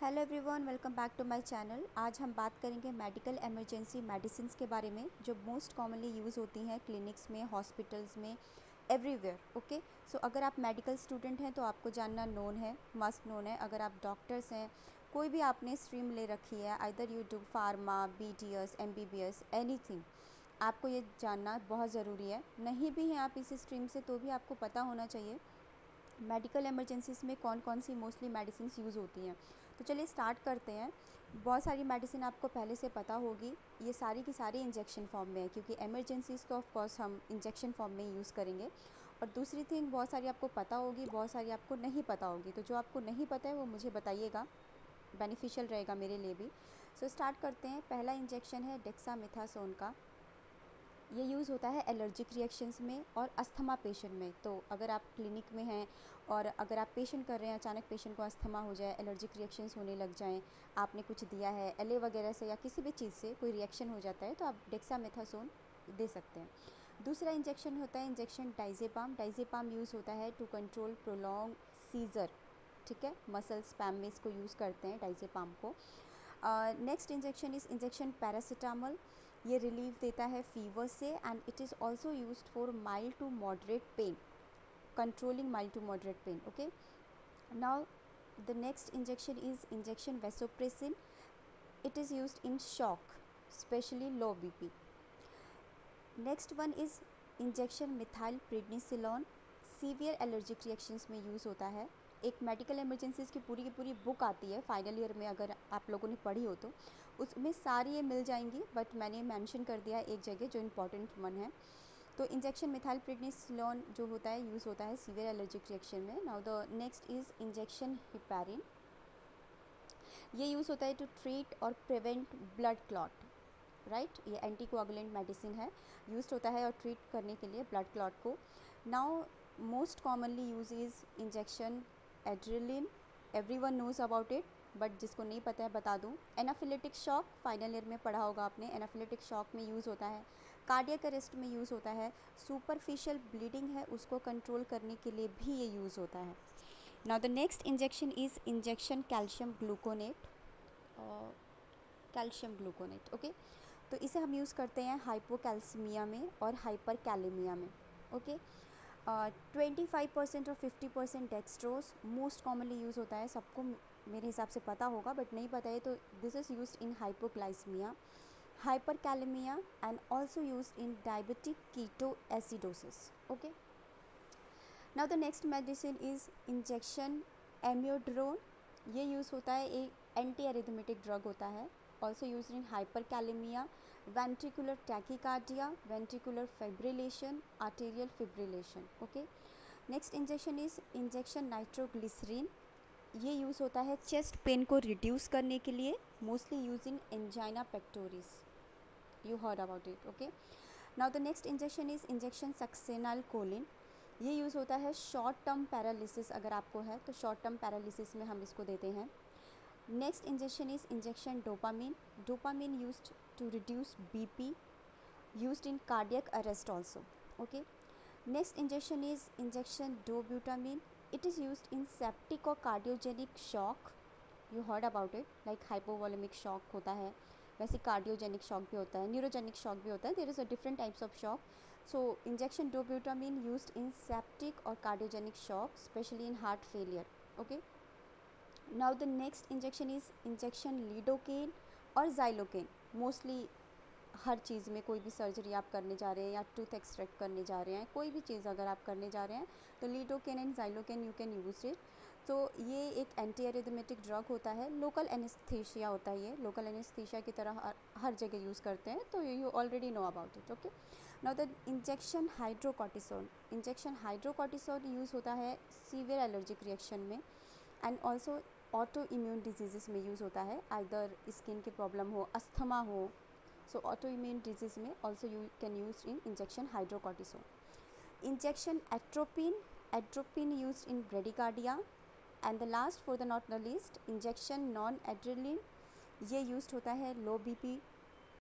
Hello everyone, welcome back to my channel. आज हम बात करेंगे मेडिकल इमरजेंसी मेडिसिन्स के बारे में जो मोस्ट कॉमनली यूज़ होती हैं क्लिनिक्स में, हॉस्पिटल्स में, एवरीवेयर। ओके, सो अगर आप मेडिकल स्टूडेंट हैं तो आपको जानना नोन है, मस्ट नोन है। अगर आप डॉक्टर्स हैं, कोई भी आपने स्ट्रीम ले रखी है, either you do pharma, BDS, MBBS, anything, आपको ये जानना बहुत ज़रूरी है। नहीं भी हैं आप इस स्ट्रीम से तो भी आपको पता होना चाहिए मेडिकल इमरजेंसीज में कौन कौन सी मोस्टली मेडिसिन यूज़ होती हैं। तो चलिए स्टार्ट करते हैं। बहुत सारी मेडिसिन आपको पहले से पता होगी, ये सारी की सारी इंजेक्शन फॉर्म में है क्योंकि इमरजेंसीज को ऑफ कोर्स हम इंजेक्शन फॉर्म में यूज़ करेंगे। और दूसरी थिंग, बहुत सारी आपको पता होगी, बहुत सारी आपको नहीं पता होगी। तो जो आपको नहीं पता है वो मुझे बताइएगा, बेनिफिशियल रहेगा मेरे लिए भी। सो स्टार्ट करते हैं। पहला इंजेक्शन है डेक्सामेथासोन का। ये यूज़ होता है एलर्जिक रिएक्शंस में और अस्थमा पेशेंट में। तो अगर आप क्लिनिक में हैं और अगर आप पेशेंट कर रहे हैं, अचानक पेशेंट को अस्थमा हो जाए, एलर्जिक रिएक्शंस होने लग जाएं, आपने कुछ दिया है एले वगैरह से या किसी भी चीज़ से कोई रिएक्शन हो जाता है तो आप डेक्सामेथासोन दे सकते हैं। दूसरा इंजेक्शन होता है इंजेक्शन डाइज़ेपाम। डाइज़ेपाम यूज़ होता है टू कंट्रोल प्रोलॉन्ग सीज़र। ठीक है, मसल स्पैम में इसको यूज़ करते हैं डाइज़ेपाम को। Next injection is injection paracetamol. ये रिलीफ देता है फीवर से and it is also used for mild to moderate pain, controlling mild to moderate pain. Okay, now the next injection is injection vasopressin. It is used in shock, especially low BP. Next one is injection methyl prednisolone. Severe allergic reactions में use होता है। एक medical emergencies की पूरी book आती है final year में, अगर आप लोगों ने पढ़ी हो तो उसमें सारी ये मिल जाएंगी, बट मैंने मेंशन कर दिया है एक जगह जो इम्पॉर्टेंट वन है। तो इंजेक्शन मिथाइल प्रेडनिसिलोन जो होता है यूज़ होता है सीवियर एलर्जिक रिएक्शन में। Now the next is injection heparin. ये यूज़ होता है टू ट्रीट और प्रिवेंट ब्लड क्लॉट। राइट, ये एंटीकोआगुलेंट मेडिसिन है, यूज्ड होता है और ट्रीट करने के लिए ब्लड क्लॉट को। Now most commonly use is injection adrenaline. Everyone knows about it, but जिसको नहीं पता है बता दूं। एनाफिलेटिक शॉक, फाइनल ईयर में पढ़ा होगा आपने, एनाफिलेटिक शॉक में यूज़ होता है। कार्डियक अरेस्ट में यूज़ होता है। सुपरफिशियल ब्लीडिंग है उसको कंट्रोल करने के लिए भी ये यूज़ होता है। Now the next injection is injection calcium gluconate. Calcium gluconate, okay, तो इसे हम यूज़ करते हैं हाइपोकैल्सीमिया में और हाइपर कैलेमिया में। ओके, 25% और 50% डेक्सट्रोज मोस्ट कॉमनली यूज़ होता है, सबको मेरे हिसाब से पता होगा, बट नहीं पता है तो this is used in hypoglycemia, hyper kalemia and also used in diabetic keto acidosis. Okay, now the next medicine is injection amiodarone. ये यूज़ होता है, एक एंटी एरिथमेटिक ड्रग होता है, also used in hyperkalemia, ventricular tachycardia, ventricular fibrillation, arterial fibrillation. Okay, next injection is injection nitroglycerin. ये use होता है chest pain को रिड्यूस करने के लिए, mostly use in angina pectoris. You heard about it. Okay, now the next injection is injection succinyl choline. ये use होता है शॉर्ट टर्म पैरालिसिस, अगर आपको है तो शॉर्ट टर्म पैरालिसिस में हम इसको देते हैं। Next injection is injection dopamine. Dopamine used to reduce BP, used in cardiac arrest also. Okay. Next injection is injection dobutamine. It is used in septic or cardiogenic shock. You heard about it, like hypovolemic shock होता है, वैसे cardiogenic shock भी होता है, neurogenic shock भी होता है. There is a different types of shock. So injection dobutamine used in septic or cardiogenic shock, especially in heart failure. Okay. Now the next injection is injection lidocaine और xylocaine. Mostly हर चीज़ में, कोई भी surgery आप करने जा रहे हैं या टूथ एक्सट्रैक्ट करने जा रहे हैं, कोई भी चीज़ अगर आप करने जा रहे हैं तो lidocaine and xylocaine you can use it. तो ये एक एंटी एरिथमेटिक ड्रग होता है, लोकल एनेस्थीसिया होता है, ये लोकल एनेस्थीसिया की तरह हर जगह यूज़ करते हैं, तो you already know about it. Okay, now the injection hydrocortisone. Injection hydrocortisone use होता है सीवियर एलर्जिक रिएक्शन में and also auto immune disease में यूज़ होता है, आइदर स्किन की प्रॉब्लम हो, अस्थमा हो। सो ऑटो इम्यून डिजीज़ में also you can use in injection hydrocortisone. Injection atropine. Atropine use in bradycardia and the last for the not the least injection non adrenaline. ये use होता है लो BP